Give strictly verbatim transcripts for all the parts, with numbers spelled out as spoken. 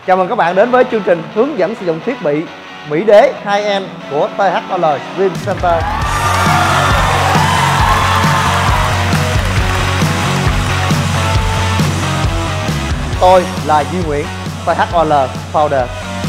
Chào mừng các bạn đến với chương trình hướng dẫn sử dụng thiết bị Mỹ Đế hai em của tê hát o lờ Gym Center. Tôi là Duy Nguyễn, tê hát o lờ Founder.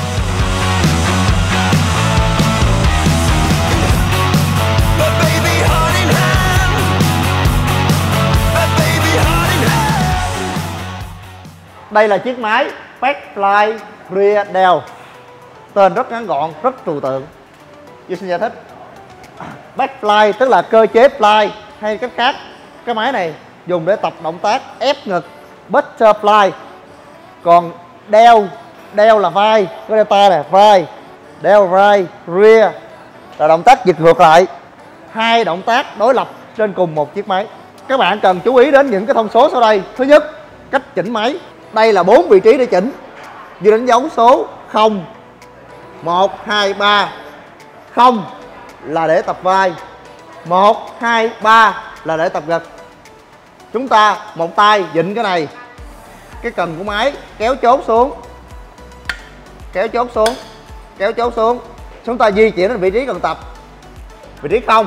Đây là chiếc máy Backfly Rear Dell. Tên rất ngắn gọn, rất trừu tượng. Duy xin giải thích. Backfly tức là cơ chế fly, hay cách khác, cái máy này dùng để tập động tác ép ngực, butterfly. Còn Dell, Dell là vai, có delta này, vai, Dell vai, rear là động tác giật ngược lại. Hai động tác đối lập trên cùng một chiếc máy. Các bạn cần chú ý đến những cái thông số sau đây. Thứ nhất, cách chỉnh máy. Đây là bốn vị trí để chỉnh. Duy đánh dấu số không, một, hai, ba. không là để tập vai, một, hai, ba là để tập ngực. Chúng ta một tay vịn cái này, cái cần của máy kéo chốt xuống, kéo chốt xuống, kéo chốt xuống. Chúng ta di chuyển đến vị trí cần tập. Vị trí không,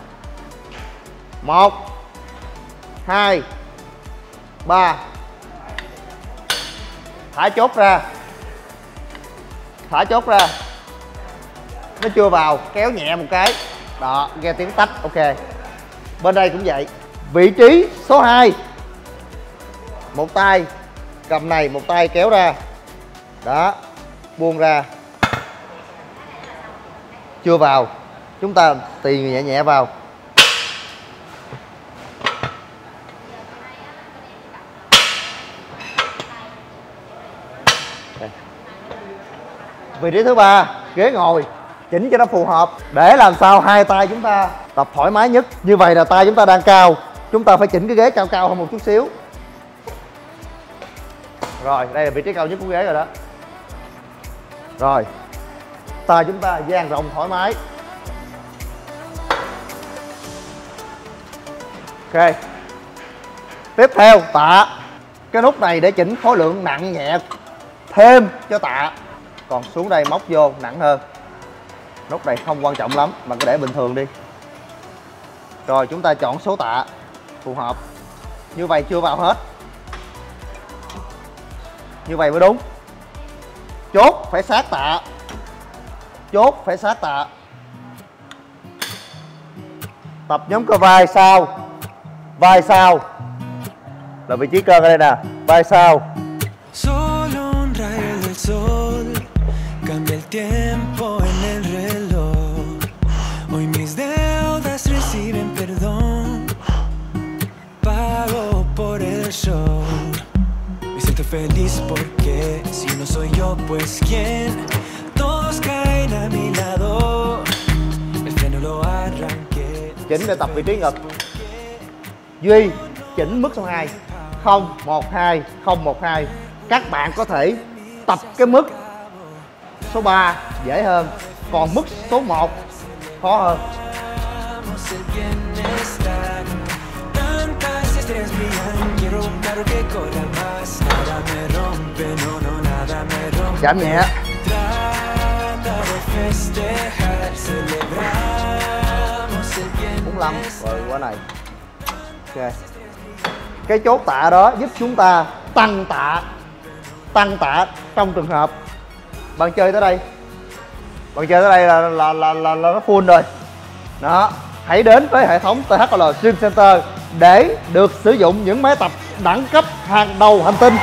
một, hai, ba. Thả chốt ra, thả chốt ra. Nó chưa vào, kéo nhẹ một cái. Đó, nghe tiếng tách, ok. Bên đây cũng vậy. Vị trí số hai, một tay cầm này, một tay kéo ra. Đó, buông ra. Chưa vào, chúng ta tì nhẹ nhẹ vào. Đây. Vị trí thứ ba, ghế ngồi, chỉnh cho nó phù hợp để làm sao hai tay chúng ta tập thoải mái nhất. Như vậy là tay chúng ta đang cao, chúng ta phải chỉnh cái ghế cao cao hơn một chút xíu. Rồi, đây là vị trí cao nhất của ghế rồi đó. Rồi, tay chúng ta dang rộng thoải mái. Ok. Tiếp theo, tạ. Cái nút này để chỉnh khối lượng nặng nhẹ thêm cho tạ. Còn xuống đây móc vô nặng hơn. Nút này không quan trọng lắm, mà cứ để bình thường đi. Rồi chúng ta chọn số tạ phù hợp. Như vậy chưa vào hết. Như vậy mới đúng. Chốt phải sát tạ. Chốt phải sát tạ. Tập nhóm cơ vai sau. Vai sau là vị trí cơ ở đây nè. Vai sau. Cambia el tiempo en el reloj. Hoy mis deudas reciben perdón. Pago por el show. Me siento feliz porque si no soy yo, pues quién. Todos caen a mi lado. El freno lo arranqué. Chỉnh để tập vị trí ngực. Duy chỉnh mức số hai. không, một, hai, không, một, hai. Các bạn có thể tập cái mức số ba dễ hơn, còn mức số một khó hơn. Chạm nhẹ. bốn mươi lăm rồi qua này. Ok. Cái chốt tạ đó giúp chúng ta tăng tạ, tăng tạ trong trường hợp bạn chơi tới đây, bạn chơi tới đây là là là là, là nó full rồi. Đó, hãy đến với hệ thống tê hát o lờ Gym Center để được sử dụng những máy tập đẳng cấp hàng đầu hành tinh.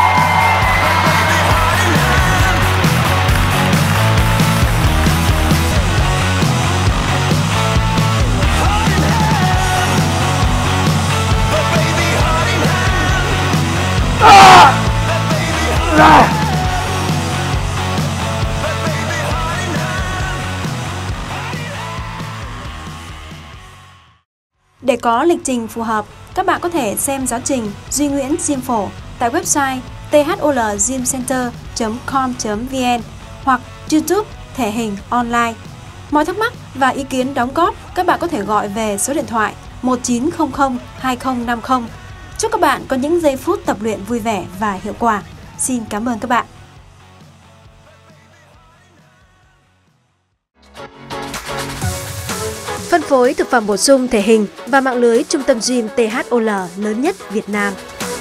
À! À! Để có lịch trình phù hợp, các bạn có thể xem giáo trình Duy Nguyễn Gym phổ tại website t h o l gym center chấm com chấm v n hoặc YouTube Thể hình online. Mọi thắc mắc và ý kiến đóng góp, các bạn có thể gọi về số điện thoại một chín không không hai không năm không. Chúc các bạn có những giây phút tập luyện vui vẻ và hiệu quả. Xin cảm ơn các bạn. phối thực phẩm bổ sung thể hình và mạng lưới trung tâm gym tê hát o lờ lớn nhất Việt Nam.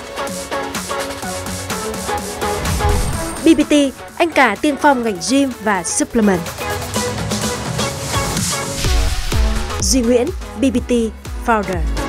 bê bê tê, anh cả tiên phong ngành gym và supplement. Duy Nguyễn, bê bê tê Founder.